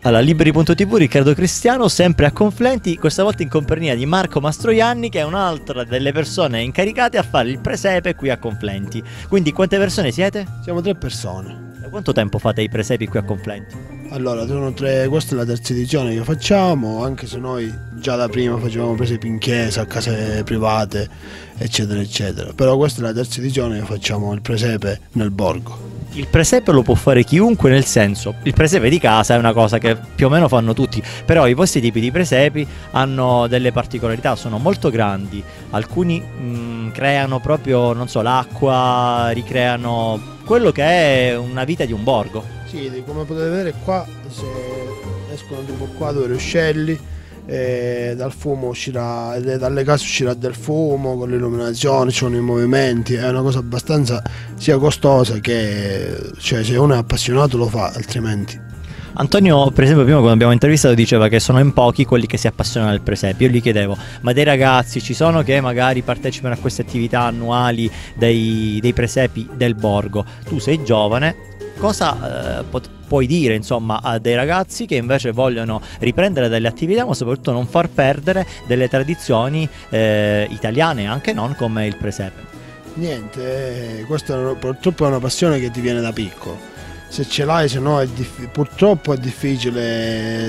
Allora, Liberi.tv, Riccardo Cristiano, sempre a Conflenti, questa volta in compagnia di Marco Mastroianni, che è un'altra delle persone incaricate a fare il presepe qui a Conflenti. Quindi quante persone siete? Siamo 3 persone. Da quanto tempo fate i presepi qui a Conflenti? Allora, sono 3, questa è la terza edizione che facciamo, anche se noi già da prima facevamo presepi in chiesa, a case private, eccetera, eccetera. Però questa è la terza edizione che facciamo il presepe nel borgo. Il presepe lo può fare chiunque, nel senso, il presepe di casa è una cosa che più o meno fanno tutti, però i vostri tipi di presepi hanno delle particolarità, sono molto grandi, alcuni creano proprio, non so, l'acqua, ricreano quello che è una vita di un borgo. Sì, come potete vedere qua, se escono tipo qua 2 ruscelli, dal fumo uscirà, dalle case uscirà del fumo con l'illuminazione, ci sono i movimenti, è una cosa abbastanza sia costosa che, cioè, se uno è appassionato lo fa, altrimenti. Antonio, per esempio, prima quando abbiamo intervistato diceva che sono in pochi quelli che si appassionano al presepe. Io gli chiedevo, ma dei ragazzi ci sono che magari partecipano a queste attività annuali dei presepi del borgo? Tu sei giovane, cosa puoi dire insomma a dei ragazzi che invece vogliono riprendere delle attività, ma soprattutto non far perdere delle tradizioni italiane, anche non, come il presepe? Niente, questa purtroppo è una passione che ti viene da piccolo. Se ce l'hai, se no purtroppo è difficile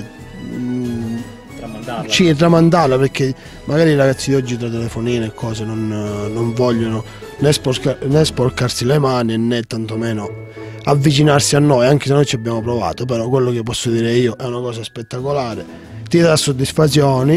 tramandarla, perché magari i ragazzi di oggi tra telefonini e cose non vogliono né sporcarsi le mani né tantomeno avvicinarsi a noi, anche se noi ci abbiamo provato. Però quello che posso dire io è una cosa spettacolare, ti dà soddisfazioni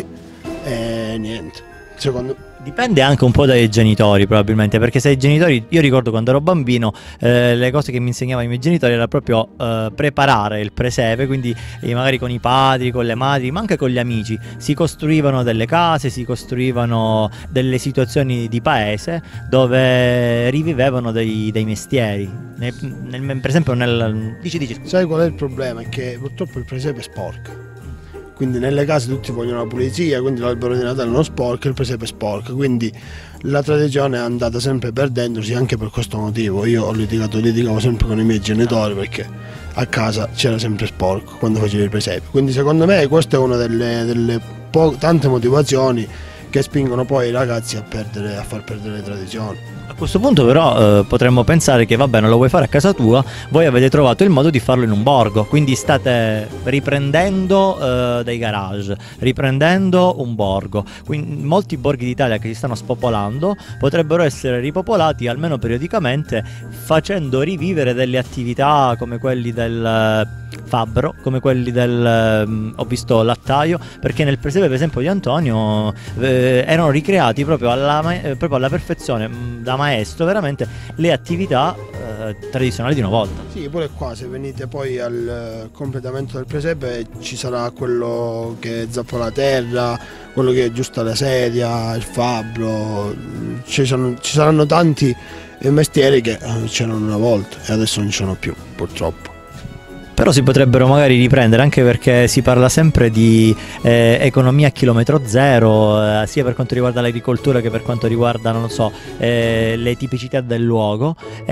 e niente, secondo me. Dipende anche un po' dai genitori, probabilmente, perché se i genitori, io ricordo quando ero bambino, le cose che mi insegnavano i miei genitori era proprio preparare il presepe, quindi magari con i padri, con le madri, ma anche con gli amici, si costruivano delle case, si costruivano delle situazioni di paese dove rivivevano dei mestieri. Per esempio dici. Sai qual è il problema? È che purtroppo il presepe è sporco. Quindi nelle case tutti vogliono la pulizia, quindi l'albero di Natale non sporca, il presepe è sporco, quindi la tradizione è andata sempre perdendosi anche per questo motivo. Io ho litigavo sempre con i miei genitori perché a casa c'era sempre sporco quando facevo il presepe. Quindi secondo me questa è una delle tante motivazioni che spingono poi i ragazzi a far perdere le tradizioni. A questo punto però potremmo pensare che va bene, lo vuoi fare a casa tua, voi avete trovato il modo di farlo in un borgo, quindi state riprendendo dei garage, riprendendo un borgo. Quindi molti borghi d'Italia che si stanno spopolando potrebbero essere ripopolati almeno periodicamente, facendo rivivere delle attività come quelli del fabbro, come quelli del ho visto lattaio, perché nel presepe per esempio di Antonio erano ricreati proprio alla perfezione, da maestro, veramente le attività tradizionali di una volta. Sì, pure qua se venite poi al completamento del presepe ci sarà quello che zappa la terra, quello che aggiusta la sedia, il fabbro, ci saranno tanti mestieri che c'erano una volta e adesso non ci sono più, purtroppo. Però si potrebbero magari riprendere, anche perché si parla sempre di economia a chilometro zero, sia per quanto riguarda l'agricoltura che per quanto riguarda, non so, le tipicità del luogo.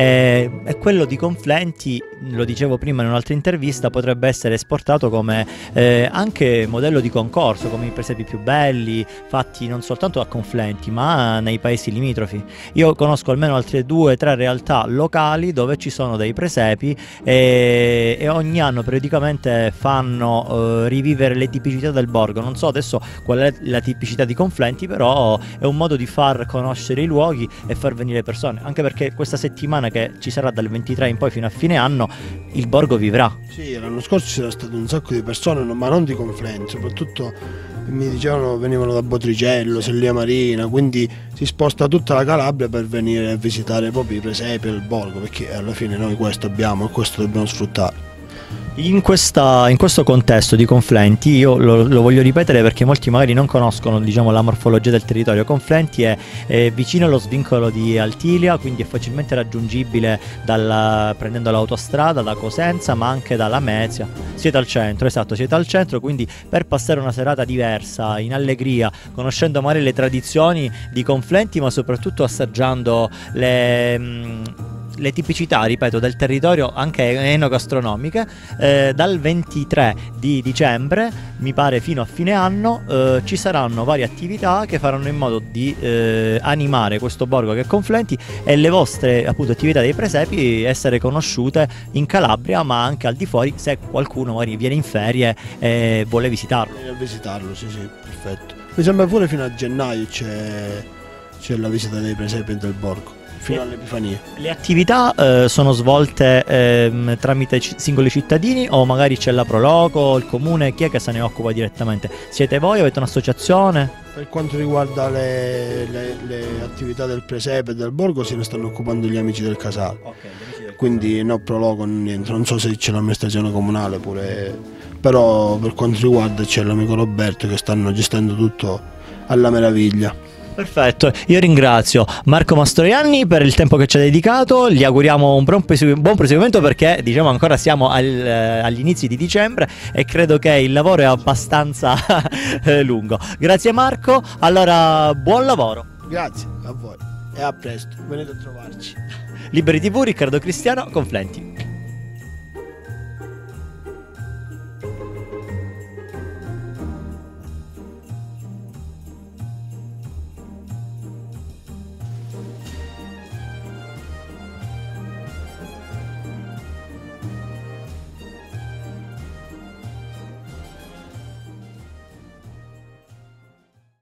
E quello di Conflenti, lo dicevo prima in un'altra intervista, potrebbe essere esportato come anche modello di concorso, come i presepi più belli, fatti non soltanto a Conflenti ma nei paesi limitrofi. Io conosco almeno altre 2 o 3 realtà locali dove ci sono dei presepi e ogni anno periodicamente fanno rivivere le tipicità del borgo. Non so adesso qual è la tipicità di Conflenti, però è un modo di far conoscere i luoghi e far venire persone, anche perché questa settimana che ci sarà dal 23 in poi fino a fine anno il borgo vivrà. Sì, l'anno scorso c'era stato un sacco di persone, ma non di Conflenti, soprattutto mi dicevano venivano da Botricello, Sellia Marina, quindi si sposta tutta la Calabria per venire a visitare proprio i presepi e il borgo, perché alla fine noi questo abbiamo e questo dobbiamo sfruttare. In questo contesto di Conflenti, io lo voglio ripetere perché molti magari non conoscono, diciamo, la morfologia del territorio. Conflenti è vicino allo svincolo di Altilia, quindi è facilmente raggiungibile prendendo l'autostrada da Cosenza, ma anche da Lamezia. Siete al centro, esatto, siete al centro, quindi per passare una serata diversa, in allegria, conoscendo magari le tradizioni di Conflenti, ma soprattutto assaggiando le tipicità, ripeto, del territorio anche enogastronomiche. Dal 23 di dicembre, mi pare fino a fine anno, ci saranno varie attività che faranno in modo di animare questo borgo che è Conflenti e le vostre appunto attività dei presepi essere conosciute in Calabria, ma anche al di fuori, se qualcuno magari viene in ferie e vuole visitarlo. Vieni a visitarlo, sì, perfetto. Mi sembra pure fino a gennaio c'è la visita dei presepi del borgo, fino all'Epifania. Le attività sono svolte tramite singoli cittadini o magari c'è la Proloco, il comune? Chi è che se ne occupa direttamente? Siete voi? Avete un'associazione? Per quanto riguarda le attività del presepe e del borgo se ne stanno occupando gli amici del Casale. Quindi no Proloco, niente, non so se c'è l'amministrazione comunale pure, però per quanto riguarda c'è l'amico Roberto che stanno gestendo tutto alla meraviglia. Perfetto, io ringrazio Marco Mastroianni per il tempo che ci ha dedicato, gli auguriamo un buon proseguimento perché diciamo ancora siamo agli inizi di dicembre e credo che il lavoro è abbastanza lungo. Grazie Marco, allora buon lavoro. Grazie a voi e a presto, venite a trovarci. Liberi TV, Riccardo Cristiano, Conflenti.